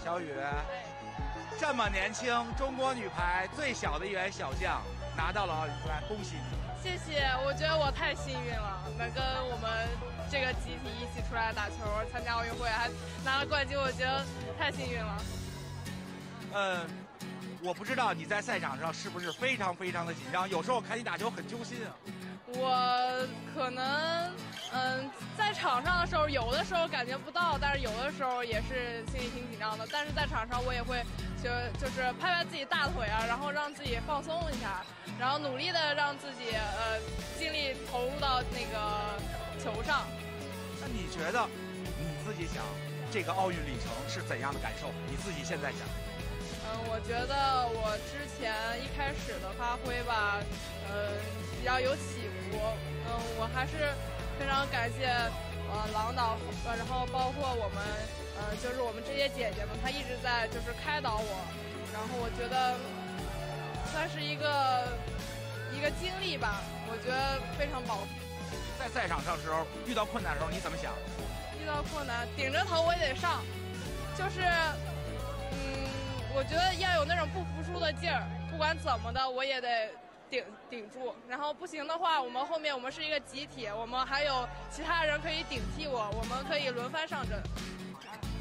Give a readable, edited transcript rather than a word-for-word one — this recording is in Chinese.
小雨，这么年轻，中国女排最小的一员小将拿到了奥运冠，恭喜你！ 谢谢，我觉得我太幸运了，能跟我们这个集体一起出来打球，参加奥运会，还拿了冠军，我觉得太幸运了。 我不知道你在赛场上是不是非常非常的紧张，有时候看你打球很揪心啊。 我可能，在场上的时候，有的时候感觉不到，但是有的时候也是心里挺紧张的。但是在场上我也会就是拍拍自己大腿啊，然后让自己放松一下，然后努力的让自己精力投入到那个球上。 那你觉得你自己想这个奥运里程是怎样的感受？你自己现在想？ 我觉得我之前一开始的发挥吧，比较有起伏。我还是非常感谢郎导，然后包括我们就是我们这些姐姐们，她一直在就是开导我，然后我觉得算是一个经历吧，我觉得非常宝贵。 在赛场上的时候遇到困难的时候你怎么想？ 遇到困难顶着头我也得上，就是我觉得要有那种不服输的劲儿，不管怎么的我也得顶住，然后不行的话，我们后面我们是一个集体，我们还有其他人可以顶替我，我们可以轮番上阵。